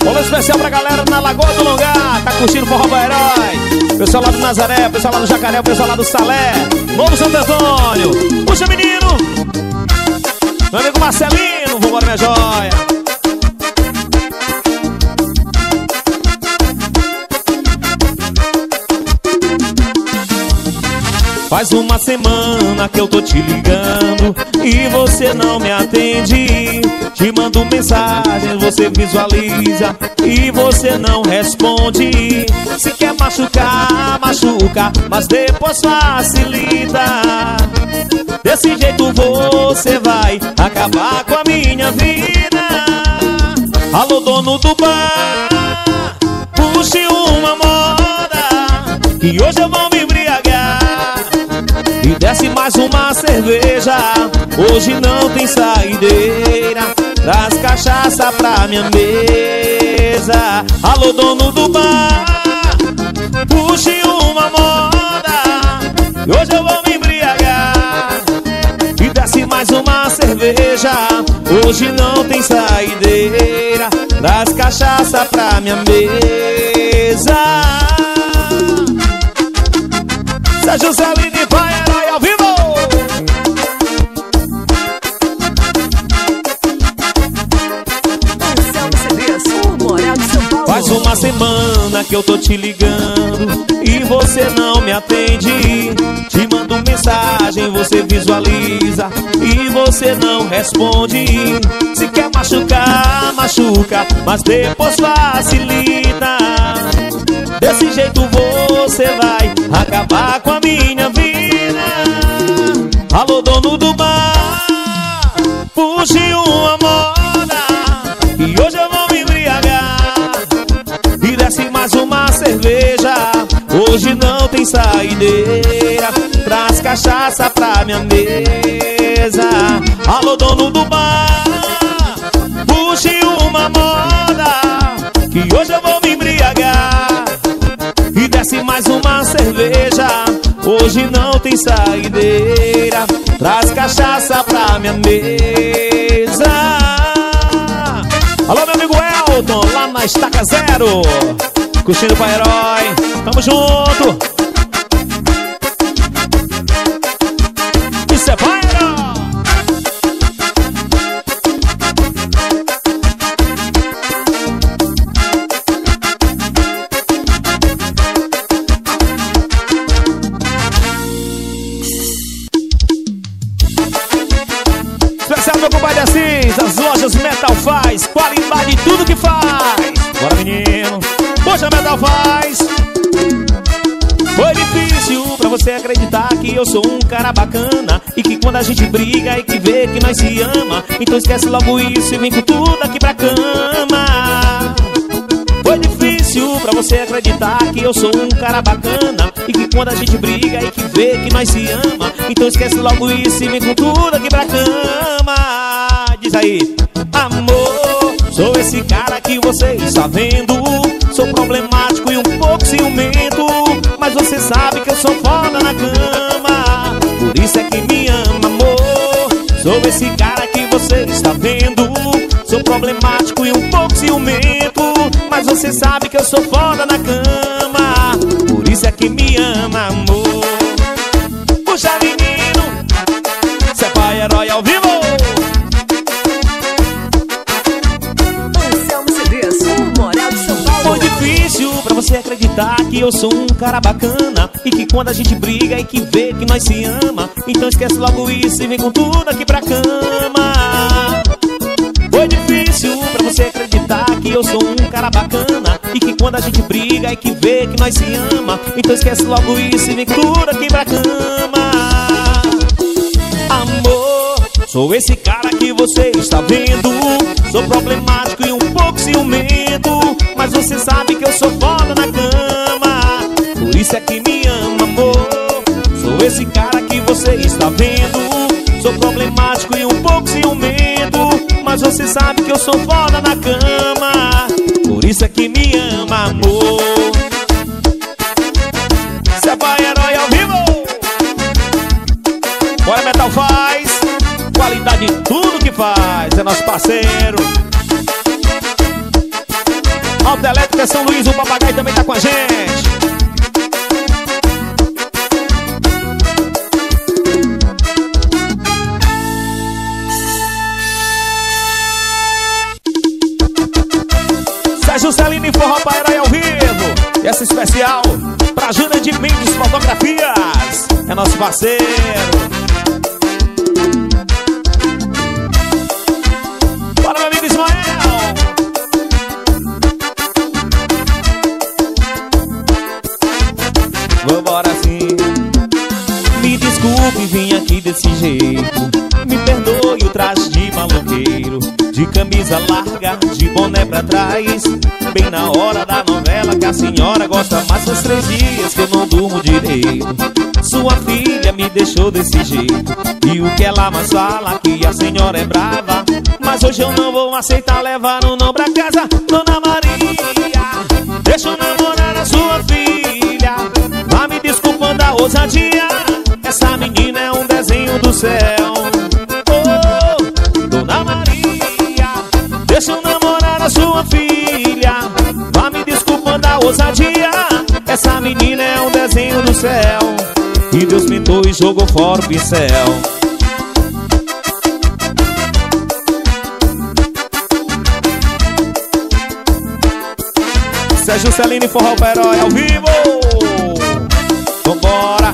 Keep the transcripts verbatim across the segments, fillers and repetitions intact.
Olá especial pra galera na Lagoa do Longar, tá curtindo o Forró Herói. Pessoal lá do Nazaré, pessoal lá do Jacaré, pessoal lá do Salé, Novo Santo Antônio. Puxa, menino! Meu amigo Marcelino, vambora, minha joia. Faz uma semana que eu tô te ligando e você não me atende. Te mando mensagem, você visualiza e você não responde. Se quer machucar, machuca, mas depois facilita. Desse jeito você vai acabar com a minha vida. Alô, dono do bar, puxe uma moda que hoje eu vou me embriagar. E desce mais uma cerveja, hoje não tem saideira. Traz cachaça pra minha mesa. Alô, dono do bar, puxe uma moda e hoje eu vou me embriagar. E desce mais uma cerveja, hoje não tem saideira. Traz cachaça pra minha mesa. Sérgio Celini vai herói ao vivo. Faz uma semana que eu tô te ligando e você não me atende. Te mando mensagem, você visualiza e você não responde. Se quer machucar, machuca, mas depois facilita. Desse jeito você vai acabar com a minha vida. Alô, dono do bar, puxe uma moda e hoje eu vou me embriagar. E desce mais uma cerveja, hoje não tem saideira. Traz cachaça pra minha mesa. Alô, dono do bar, puxe uma moda que hoje eu vou me embriagar. E desce mais uma cerveja, hoje não tem saideira. Traz cachaça pra minha mesa. Alô, meu amigo Elton, lá na Estaca Zero, curtindo o Pai Herói. Tamo junto. Isso é Pai Herói. Especial meu compadre Assis, as lojas Metal faz qualidade em tudo que faz. Bora, menino, poxa, Metal faz. Foi difícil pra você acreditar que eu sou um cara bacana e que quando a gente briga e que vê que nós se ama, então esquece logo isso e vem com tudo aqui pra cama. Foi difícil pra você acreditar que eu sou um cara bacana e que quando a gente briga e que vê que nós se ama, então esquece logo isso e vem com tudo aqui pra cama. Diz aí, amor, sou esse cara que você está vendo. Sou problemático e um pouco ciumento, mas você sabe que eu sou foda na cama. Por isso é que me ama, amor. Sou esse cara que você está vendo. Sou problemático e um pouco ciumento, mas você sabe que eu sou foda na cama. Por isso é que me ama, amor. Puxa, menino, cê é Pai Herói ao vivo. Foi difícil pra você acreditar que eu sou um cara bacana e que quando a gente briga e que vê que nós se ama, então esquece logo isso e vem com tudo aqui pra cama. Foi difícil pra você acreditar que eu sou um cara bacana e que quando a gente briga e que vê que nós se ama, então esquece logo isso e vem com tudo aqui pra cama. Amor, sou esse cara que você está vendo. Sou problemático e um pouco ciumento, mas você sabe que eu sou foda na cama. Por isso é que me ama, amor. Sou esse cara que você está vendo. Sou problemático e um pouco ciumento, mas você sabe que eu sou foda na cama. Por isso é que me ama, amor. Cê é Pai Herói ao vivo. Bora, Metal faz qualidade em tudo que faz. É nosso parceiro. família São Luís, o papagaio também tá com a gente. Sérgio Celino e Forró pra Herói ao vivo. E essa especial pra Júnior de Mendes Fotografias. É nosso parceiro. Bora, meu amigo Ismael. Vambora sim. Me desculpe, vim aqui desse jeito. Me perdoe o traje de maloqueiro, de camisa larga, de boné pra trás. Bem na hora da novela que a senhora gosta mais. Faz três dias que eu não durmo direito. Sua filha me deixou desse jeito. E o que ela mais fala que a senhora é brava. Mas hoje eu não vou aceitar levar um não pra casa. Dona Maria, deixa eu namorar a sua filha. Vá me desculpando a ousadia. Essa menina é um desenho do céu. Oh, Dona Maria, deixa eu namorar a sua filha. Vá me desculpando a ousadia. Essa menina é um desenho do céu. E Deus pintou e jogou fora o pincel. Sérgio Celino e Forró pra Herói ao vivo. Vambora.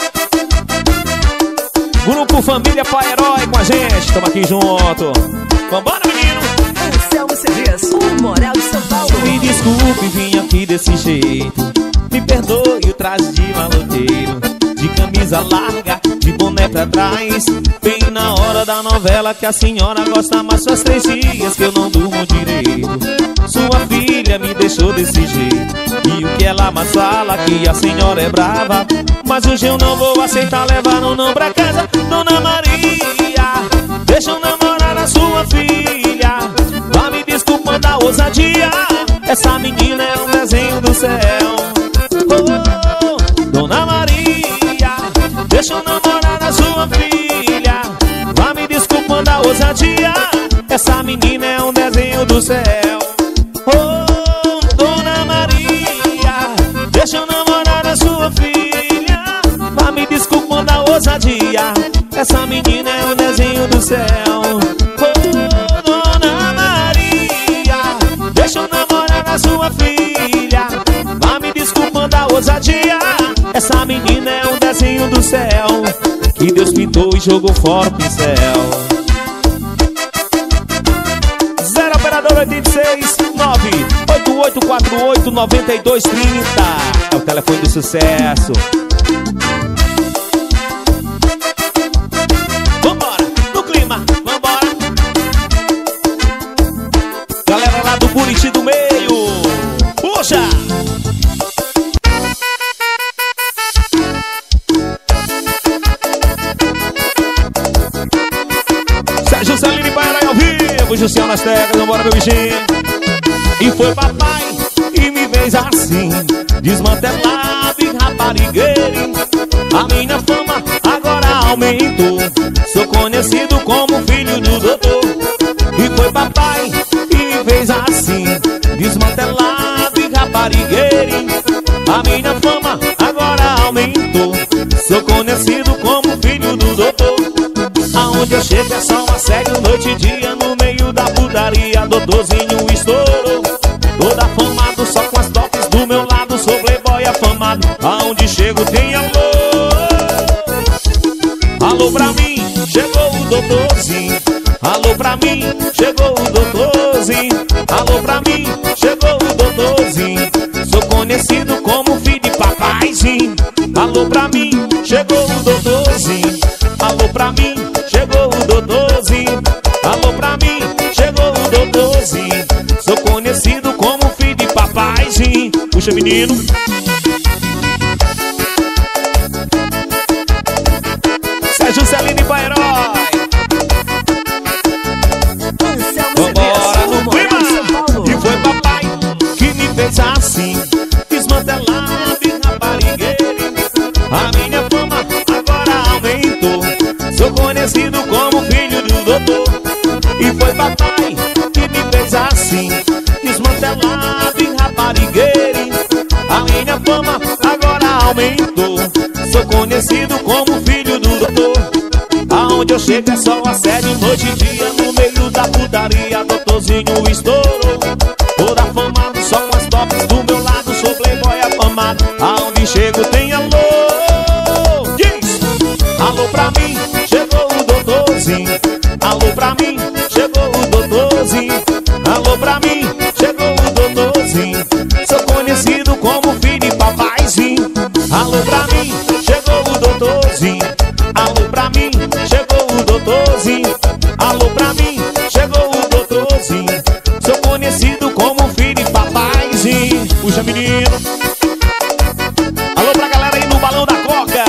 Grupo Família pra Herói com a gente. Tamo aqui junto. Vambora, menino. Anselmo C Ds, o Moral de São Paulo. Me desculpe, vim aqui desse jeito. Me perdoe o traje de maloqueiro, de camisa larga, de boné pra trás. Bem na hora da novela que a senhora gosta mais. Faz três dias que eu não durmo direito. Sua filha me deixou desse jeito. E o que ela mais fala que a senhora é brava. Mas hoje eu não vou aceitar levar um não pra casa. Dona Maria, deixa eu namorar a sua filha. Vá me desculpando a ousadia. Essa menina é um desenho do céu. Oh, Dona Maria, deixa eu namorar a sua filha. Vá me desculpando a ousadia. Essa menina é um desenho do céu. Oh, Dona Maria, deixa eu namorar a sua filha. Vá me desculpando a ousadia. Essa menina é um desenho do céu. Oh, Dona Maria, deixa eu namorar a sua filha. Vá me desculpando a ousadia. Essa menina é um desenho do céu. Que Deus pintou e jogou fora o pincel. Zero operador oitenta e seis, nove oito oito quatro oito, nove dois três zero. É o telefone do sucesso. Vambora, no clima, vambora. Galera lá do Buriti do meio. Puxa! Sérgio Celino e Herói ao vivo. Jussião nas teclas, vambora meu bichinho. E foi papai que me fez assim, desmantelado e raparigueiro. A minha fama agora aumentou. Sou conhecido como filho do doutor. E foi papai que me fez assim, desmantelado e raparigueiro. A minha fama agora aumentou. Sou conhecido como filho do doutor. Aonde eu chego é só uma série, noite e dia. No meio da putaria, doutorzinho estourou. Toda afamado, só com as toques do meu lado. Sou playboy afamado, aonde chego tem alô. Alô pra mim, chegou o doutorzinho. Alô pra mim, chegou o doutorzinho. Alô pra mim, chegou o doutorzinho. Sou conhecido como filho de papaizinho. Alô pra mim, chegou o doutorzinho. Alô pra mim, chegou o doutorzinho. Alô pra mim, chegou o doutorzinho. Sou conhecido como filho de papaizinho. Puxa, menino. Sérgio Celino e Herói. Vambora no clima. E foi papai que me fez assim, desmantelado e raparigueiro. A minha fama agora aumentou. Sou conhecido como filho do doutor. E foi papai que me fez assim, desmantelado e raparigueiro. Barigueire. A minha fama agora aumentou. Sou conhecido como filho do doutor. Aonde eu chego é só assédio noite e dia. No meio da putaria, doutorzinho estourou. Toda famado, só com as tops do meu lado. Sou playboy afamado. Aonde chego tem alô. Diz! Alô pra mim, chegou o doutorzinho. Alô pra mim, chegou o doutorzinho. Alô pra mim, chegou o doutorzinho. Sou conhecido como filho de papaizinho. Alô pra mim, chegou o doutorzinho. Alô pra mim, chegou o doutorzinho. Alô pra mim, chegou o doutorzinho. Sou conhecido como filho de papaizinho. Puxa, menino. Alô pra galera aí no Balão da Coca.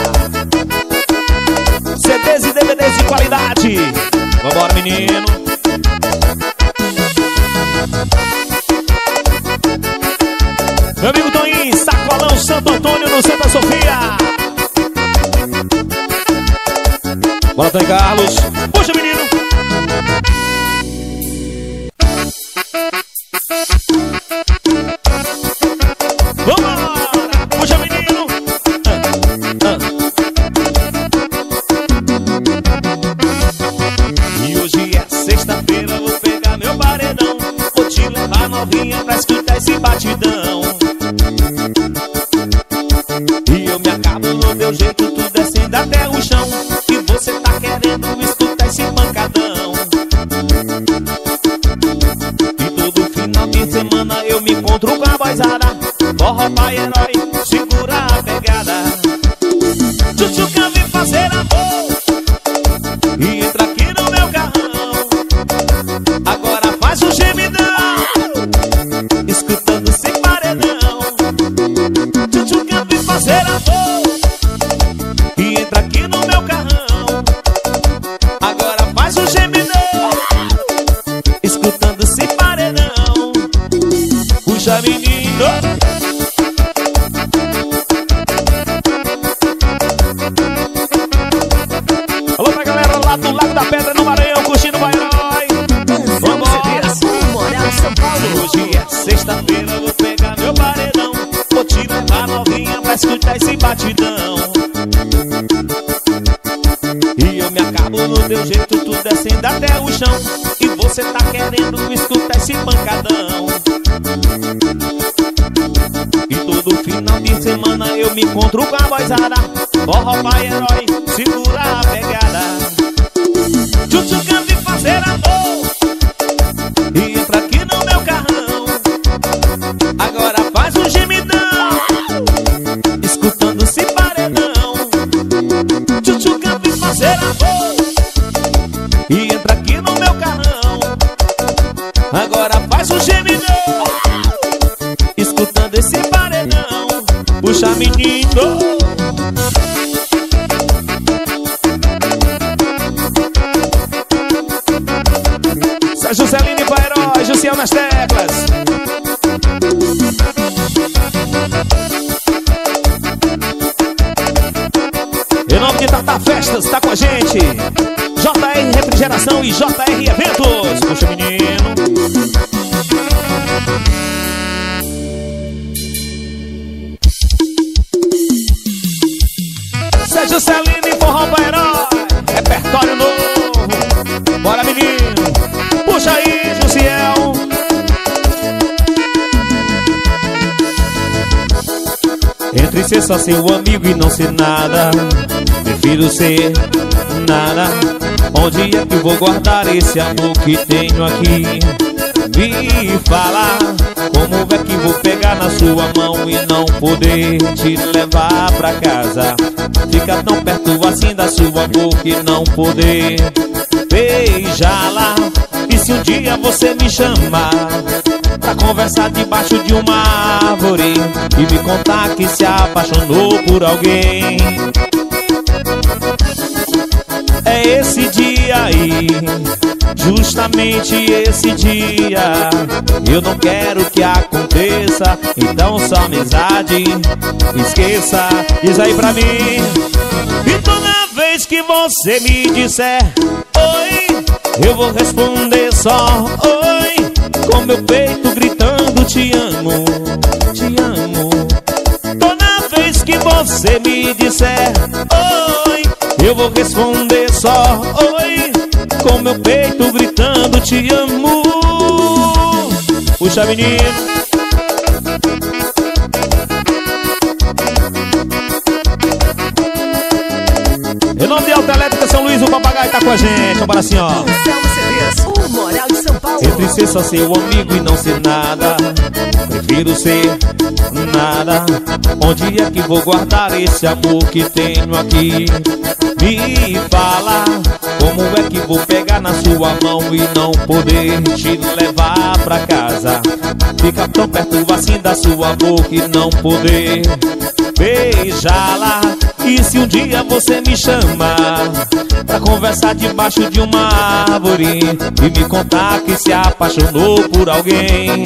C Ds e D V Ds de qualidade. Vambora, menino. Meu amigo Toninho, Sacolão Santo Antônio no Santa Sofia. Bora, Tony Carlos. Puxa, menino. Vambora. Puxa, menino. Ah, ah. E hoje é sexta-feira, vou pegar meu paredão. Vou te levar novinha pra escutar esse batidão. E eu me acabo no meu jeito, tu descendo até o chão. E você tá querendo escutar esse pancadão. E todo final de semana eu me encontro com a boizada. Forró pai herói, segura a pegada. Tchutchuca vem fazer amor e entra aqui no meu carrão. Agora faz o gemidão, escutando esse paredão. Tchutchuca vem fazer amor e entra aqui no meu carrão. Agora faz o gemidão, escutando esse paredão. Puxa, menino. Alô pra galera lá do Lago da Pedra no Maranhão, curtindo o Bairói. Vambora. Hoje é sexta-feira, vou pegar meu paredão. Vou te levar novinha pra escutar esse batidão. E eu me acabo no teu jeito, tu descendo até o chão. E você tá querendo escutar esse pancadão. E todo final de semana eu me encontro com a boizada. Forró pai herói, segura a pegada. Tchutchuca vem fazer amor e entra aqui no meu carrão. Agora faz um gemidão, escutando esse paredão. Tchutchuca vem fazer amor e entra aqui no meu carrão. Agora faz um gemidão, escutando esse paredão. Puxa, menino. Jusceline Bairói, Jussiel nas teclas. Em nome de Tata Festas, tá com a gente J R Refrigeração e J R Eventos. Puxa, menino. Sérgio Celine, Forró Bairói, repertório novo. Bora, menino. Puxa aí, Jussiel. Entre ser só seu amigo e não ser nada, prefiro ser nada. Onde é que vou guardar esse amor que tenho aqui? Me fala, como é que vou pegar na sua mão e não poder te levar pra casa? Fica tão perto assim da sua boca e não poder beijá-la. E se um dia você me chamar pra conversar debaixo de uma árvore e me contar que se apaixonou por alguém, é esse dia aí, justamente esse dia. Eu não quero que aconteça, então só amizade, esqueça. Diz aí pra mim. E toda vez que você me disser oi, eu vou responder só oi, com meu peito gritando te amo. amo, te amo. Toda vez que você me disser oi, eu vou responder só oi, com meu peito gritando te amo. Puxa, menino. Em nome de Autoelétrica São Luís, o papagaio tá com a gente. Vamos para assim, ó. O Moral de São Paulo. Entre ser só seu amigo e não ser nada, prefiro ser nada. Onde é que vou guardar esse amor que tenho aqui? Me fala, como é que vou pegar na sua mão e não poder te levar pra casa? Ficar tão perto assim da sua boca e não poder beijá-la. E se um dia você me chamar pra conversar debaixo de uma árvore e me contar que se apaixonou por alguém,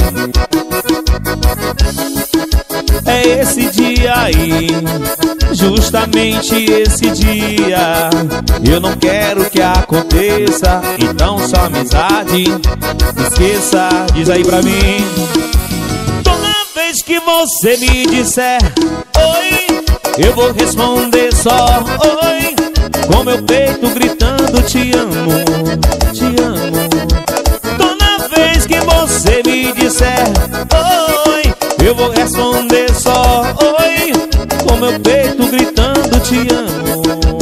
é esse dia aí, justamente esse dia. Eu não quero que aconteça, então só amizade, esqueça, diz aí pra mim. Toda vez que você me disser oi, eu vou responder só oi, com meu peito gritando te amo, te amo. Toda vez que você me disser oi, eu vou responder só oi, com meu peito gritando te amo.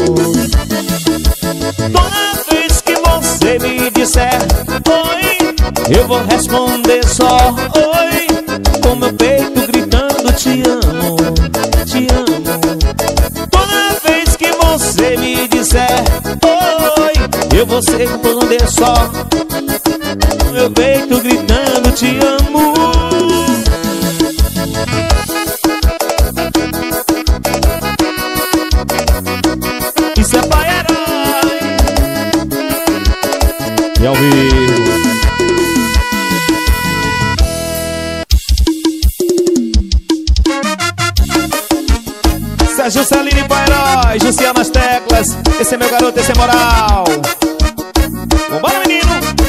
Toda vez que você me disser oi, eu vou responder só oi, com meu peito gritando te amo, te amo. Toda vez que você me disser oi, eu vou responder só, com meu peito gritando te amo. Isso é pai herói. E ao vivo. Sérgio Celine, pai herói. Jussiana nas teclas. Esse é meu garoto, esse é moral. Vambora, menino.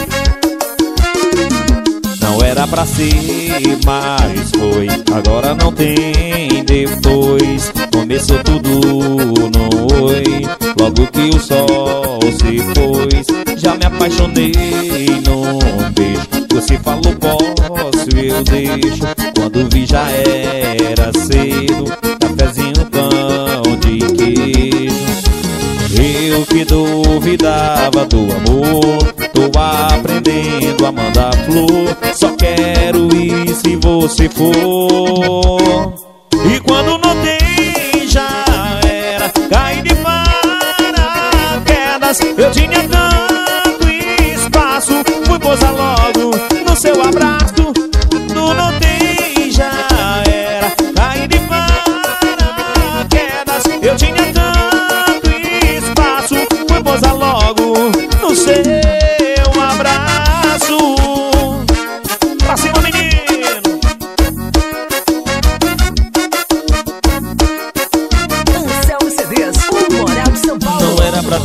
Não era pra ser, mas foi. Agora não tem depois. Começou tudo no oi, logo que o sol se foi. Já me apaixonei num beijo. Você falou posso, eu deixo. Quando vi já era cedo. Cafezinho, pão de queijo. Eu que duvidava do amor, tô aprendendo a mandar flor. Só quero ir se você for. E quando notei já era cair de paraquedas. Eu tinha tanto espaço, fui pousar logo no seu abraço. No notei já era cair de paraquedas. Eu tinha tanto espaço, fui pousar logo no seu abraço. Pra cima, menino. Não era pra...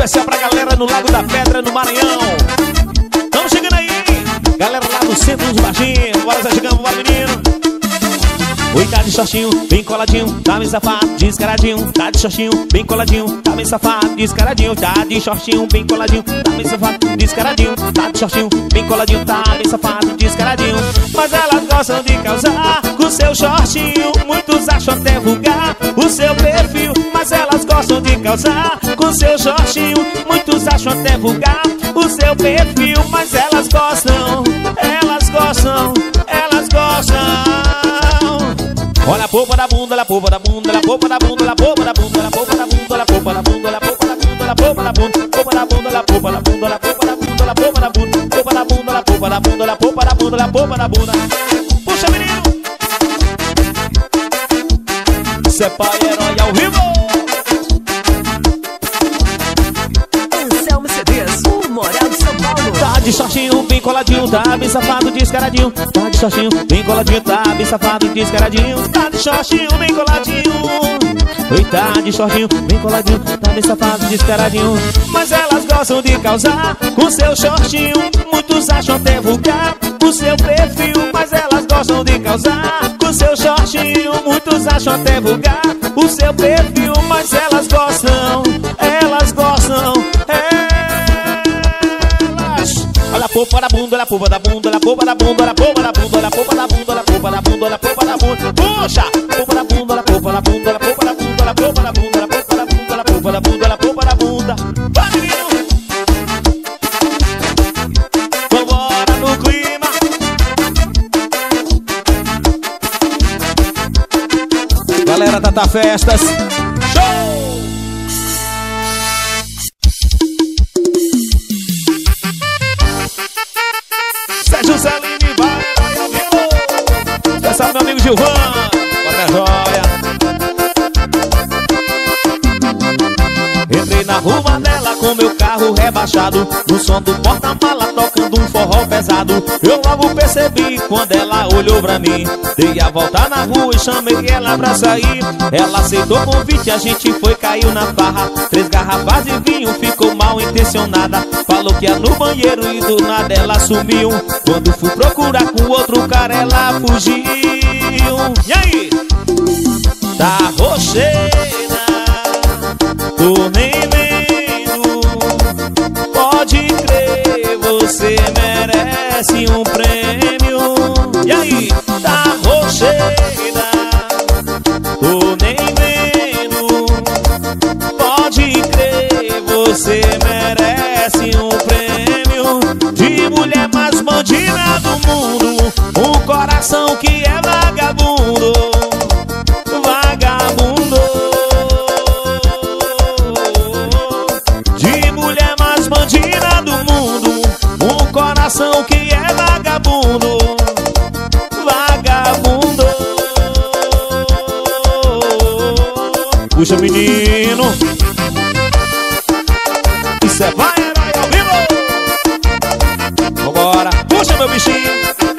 especial pra galera no Lago da Pedra, no Maranhão. Tamo chegando aí, galera lá do centro dos Varginhos. Bora, Zé Chegamos, bora, menino. Oi, tá de shortinho, bem coladinho, tá bem safado, descaradinho. Tá de shortinho, bem coladinho, tá bem safado, descaradinho. Tá de shortinho, bem coladinho, tá bem safado, descaradinho. Tá de shortinho, bem coladinho, tá bem safado, descaradinho. Mas elas gostam de causar com seu shortinho. Muitos acham até vulgar o seu perfil. Mas elas gostam de causar com seu shortinho. Muitos acham até vulgar o seu perfil. Mas elas gostam, elas gostam, elas gostam. Olha a polpa da bunda, a polpa da bunda, a polpa da bunda, a polpa da bunda, a polpa da bunda, a polpa da bunda, a polpa da bunda, a polpa da bunda, polpa da bunda, a polpa da bunda, a polpa da bunda, a polpa da bunda, polpa da bunda, a polpa da bunda, a polpa da bunda, a polpa da bunda. Puxa, menino. Cê é pai herói ao vivo. Anselmo C Ds, o Moral de São Paulo. Tá de shortinho, bem coladinho, tá bem safado, descaradinho. Tá de shortinho, bem coladinho, tá bem safado, descaradinho. Tá de shortinho, bem coladinho. Oi, tá de shortinho, bem coladinho, tá bem safado, descaradinho. Mas elas gostam de causar com seu shortinho. Muitos acham até vulgar o seu perfil. Mas elas gostam de causar com seu shortinho. Muitos acham até vulgar o seu perfil. Mas elas gostam, elas gostam, elas. Olha a polpa da bunda, olha a polpa da bunda, olha a polpa da bunda, olha a polpa da bunda, olha a polpa da bunda, olha a polpa da bunda, olha a polpa da bunda. Puxa! Polpa da bunda, olha a polpa da bunda, olha a polpa da bunda, olha a polpa da bunda, olha a polpa da bunda, olha a polpa da bunda, olha a polpa da bunda. Vai, menino! Vambora no clima. Galera Tata Festas. Show! José Lini, vai, vai, vai. Especial meu amigo Gilvan. Bora, joia. Entrei na rua dela com meu carro rebaixado, no som do porta-mala tocando um forró pesado. Eu logo percebi quando ela olhou pra mim. Dei a volta na rua e chamei ela pra sair. Ela aceitou o convite, a gente foi, caiu na farra. Três garrafas de vinho, ficou mal intencionada. Falou que ia no banheiro e do nada ela sumiu. Quando fui procurar com outro cara, ela fugiu. E aí? Tá rocheira, tô nem vendo. Pode crer, você merece um prêmio. E aí? Tá rocheira, tô nem vendo. Pode crer, você merece um prêmio. De mulher mais bandida do mundo, um coração que é vagabundo. Vagabundo. De mulher mais bandida do mundo, um coração que é vagabundo. Vagabundo. Puxa, menino. Isso é vai, herói ao vivo. Vambora. Puxa, meu bichinho.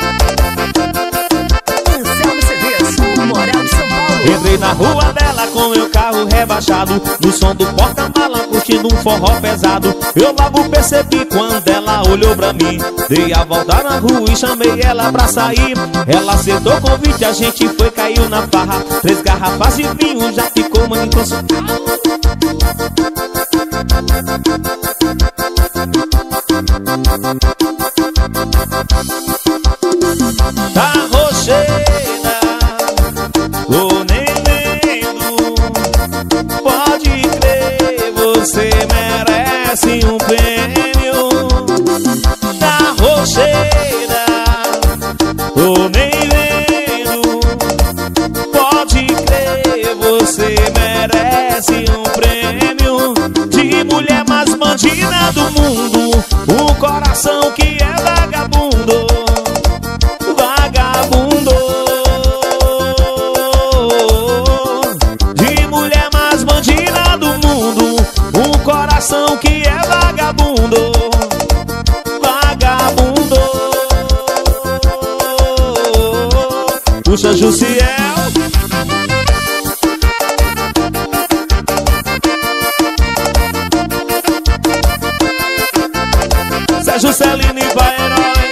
Anselmo C Ds, o Moral de São Paulo. Entrei na rua dela com meu carro rebaixado, no som do porta-mala curtindo um forró pesado. Eu logo percebi quando ela olhou pra mim. Dei a volta na rua e chamei ela pra sair. Ela aceitou o convite, a gente foi, caiu na farra. Três garrafas de vinho, já ficou mãe consultada. Tá rocheira, tô nem vendo. Pode crer, você merece um prêmio. Tá rocheira, tô nem vendo. Pode crer, você merece um prêmio. De mulher mais bandida do mundo, um coração que é vagabundo. Vagabundo. De mulher mais bandida do mundo, um coração que é vagabundo. Vagabundo. Puxa, Jussiel. Sérgio Celino e vai herói.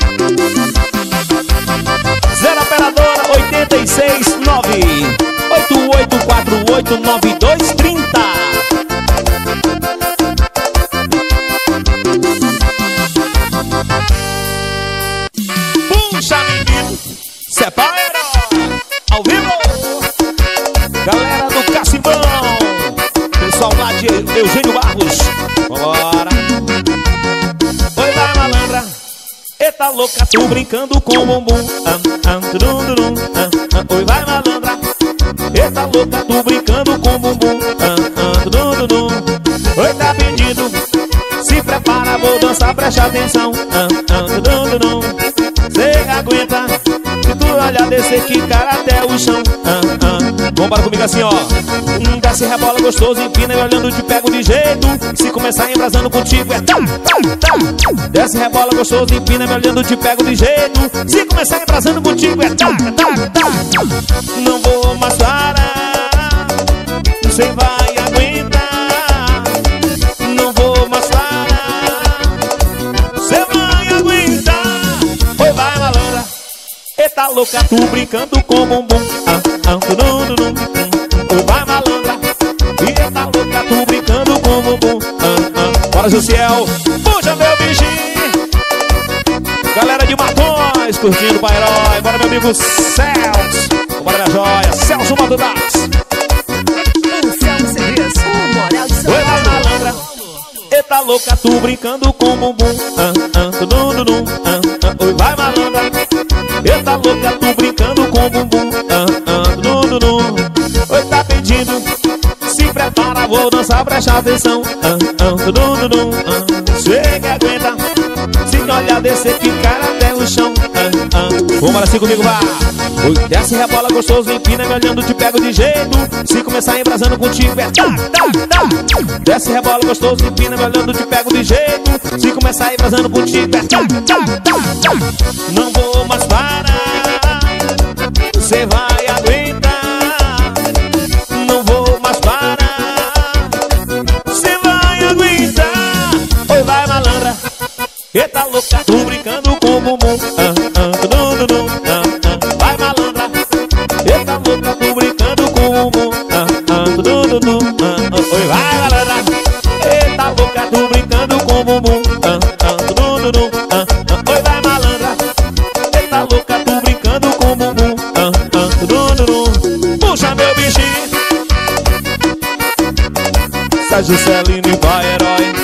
Zero operadora oitenta e seis nove oito oito quatro oito nove dois trinta. Puxa, menino, separa ao vivo. Galera do Cacimbão, pessoal lá de Eugênio Barros, vambora. Oi, vai malandra, eita louca, tu brincando com o bumbum. ah, ah, turum, turum, ah, ah. Oi, vai malandra, eita louca, tu brincando com o bumbum. ah, ah, turum, turum. Oi, tá pedindo, se prepara, vou dançar, preste atenção. ah, ah, turum, turum. Cê aguenta, se tu olhar descer que cara até o chão. ah, ah. Vambora comigo assim, ó. hum, Desce, rebola gostoso, empina me olhando, te pego de jeito. Se começar embrasando contigo é tá, tá, tá. Desce, rebola gostoso, empina me olhando, te pego de jeito. Se começar embrasando contigo é tá, tá, tá. Não vou mais parar, cê vai aguentar. Não vou mais parar, cê vai aguentar. Oi, vai malandra, eita louca, tu brincando com o bumbum. ah, ah, turum, turum. Oi, vai malandra, eita louca, tu brincando com o bumbum. ah, ah. Bora, Jussiel, puxa meu bichinho. Galera de Matões, curtindo o Pai Herói. Bora, meu amigo Celso. Bora, minha joia, Celso Madudax. Anselmo C Ds, o Moral de São Oi, vai malandra, eita louca, tu brincando com o bumbum. ah, ah, turum, turum. ah, ah. Oi, vai malandra, eita louca, tu brincando com o bumbum. ah, ah, turum, turum. Oi, tá pedindo, se prepara, vou dançar, presta atenção. ah, ah, turum, turum. ah. Chega, aguenta, se olhar descer, ficar até o chão. ah, ah. Vamos assim comigo, vá. Oi, desce, rebola gostoso, empina me olhando, te pego de jeito. Se começar embrasando contigo é tá, tá, tá. Desce, rebola gostoso, empina me olhando, te pego de jeito. Se começar embrasando contigo é tá, tá, tá, tá. Não vou mais parar, cê vai aguentar. Não vou mais parar, cê vai aguentar. Oi, vai malandra, eita louca, tu brincando com o bumbum. ah, ah, tudum, tudum, ah, ah. Vai malandra, eita louca, tu brincando com o bumbum. ah, ah, tudum, tudum, ah, ah. Oi, vai malandra, eita louca, tu brincando com o bumbum. ah, ah, tudum, tudum, ah, ah. Oi, vai malandra, eita louca, tu brincando com o bumbum. ah, ah, tudum, tudum. Puxa meu bichinho, Sérgio Celino e vai herói.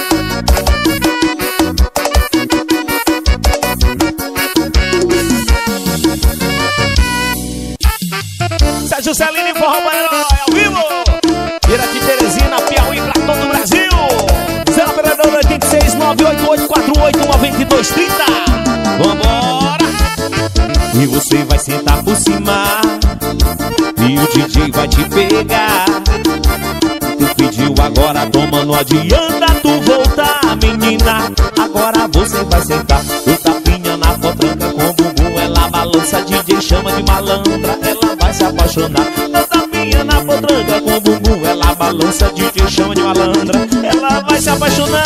Sérgio Celino e forró para herói, ao vivo. Vira de Teresina, Piauí, pra todo o Brasil. Zero operador oitenta e seis nove oito oito quatro oito nove dois trinta. Vambora. E você vai sentar por cima e o D J vai te pegar. Tu pediu, agora toma, não adianta tu voltar, menina. Agora você vai sentar, o tapinha na potranca com o bumbum. Ela balança, D J chama de malandra. Ela vai se apaixonar, o tapinha na potranca com o bumbum. Ela balança, D J chama de malandra. Ela vai se apaixonar.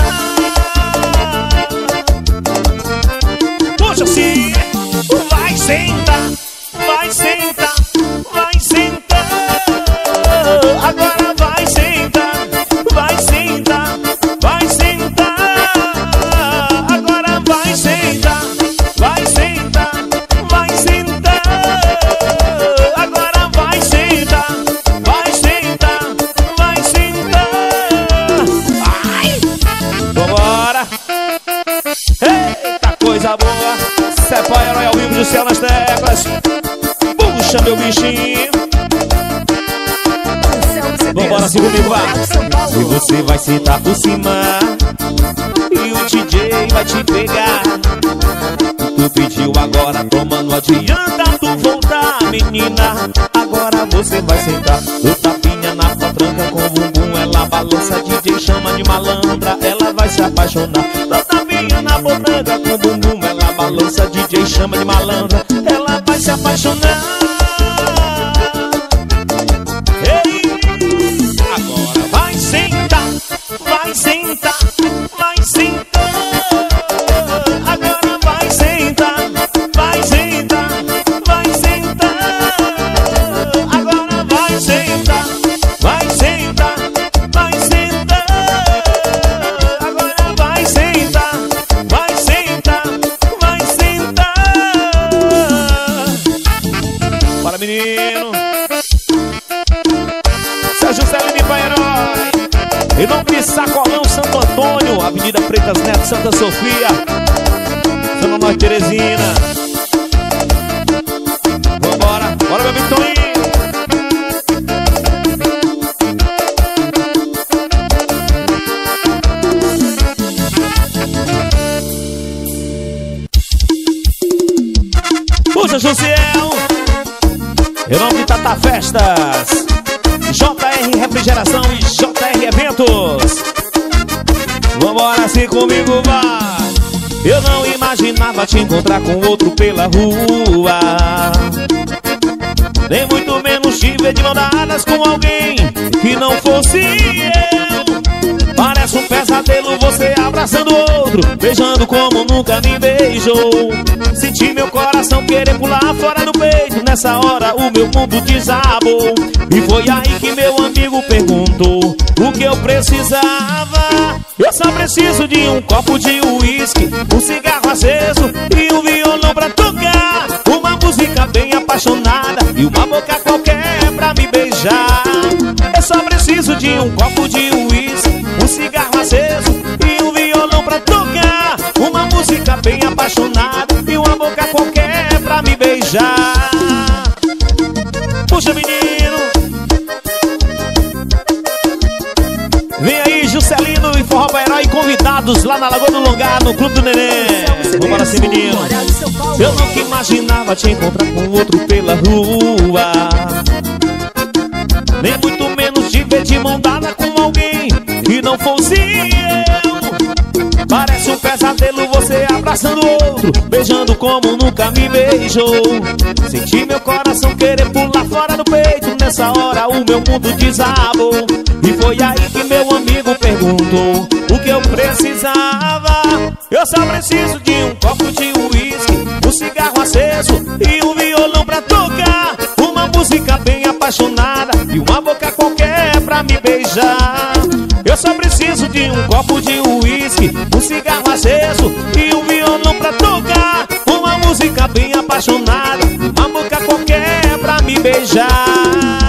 Puxa assim, vai sentar, vai sentar, vai sentar. Agora vai sentar, vai sentar, vai sentar. Agora vai sentar, vai sentar, vai sentar. Agora vai sentar, vai sentar, vai sentar. Ai! Vambora! Eita coisa boa! Pai Herói ao vivo do céu nas teclas. Puxa meu bichinho. Vambora assim comigo, vai. E você vai sentar por cima e o D J vai te pegar. Tu pediu, agora toma, não adianta tu voltar, menina. Agora você vai sentar, o tapinha na potranca com o bumbum. Ela balança, D J chama de malandra. Ela vai se apaixonar, o tapinha na potranca com o bumbum. Ela balança, D J chama de malandra. Ela vai se apaixonar. Ei, agora vai sentar, vai sentar, vai sentar. Santa Sofia, Santa Nós Teresina. Vambora, bora meu amigo Toninho. Puxa, Josiel, em nome de Tata Festas, J R Refrigeração e J R Eventos. Vambora assim comigo, vai. Eu não imaginava te encontrar com outro pela rua, nem muito menos te ver de mão dadas com alguém que não fosse eu. Parece um pesadelo você abraçando outro, beijando como nunca me beijou. Senti meu coração querer pular fora do peito. Nessa hora o meu mundo desabou. E foi aí que meu amigo perguntou o que eu precisava. Eu só preciso de um copo de uísque, um cigarro aceso e um violão pra tocar, uma música bem apaixonada e uma boca qualquer pra me beijar. Eu só preciso de um copo de uísque, um cigarro aceso e um violão pra tocar, uma música bem apaixonada e uma boca qualquer pra me beijar. Puxa, menino. Vem aí, Juscelino e Forró pra Herói convidados lá na Lagoa do Longar, no Clube do Neném. Vamos assim, menino. Eu nunca imaginava te encontrar com outro pela rua, nem muito menos te ver de mão dada com alguém que não fosse eu. Parece um pesadelo você abraçando outro, beijando como nunca me beijou. Senti meu coração querer pular fora do peito. Nessa hora o meu mundo desabou. E foi aí que meu amigo perguntou o que eu precisava. Eu só preciso de um copo de uísque, um cigarro aceso e um violão pra tocar, uma música bem apaixonada e uma boca qualquer pra me beijar. Eu só preciso de um copo de uísque, um cigarro aceso e um violão pra tocar, uma música bem apaixonada, uma boca qualquer pra me beijar.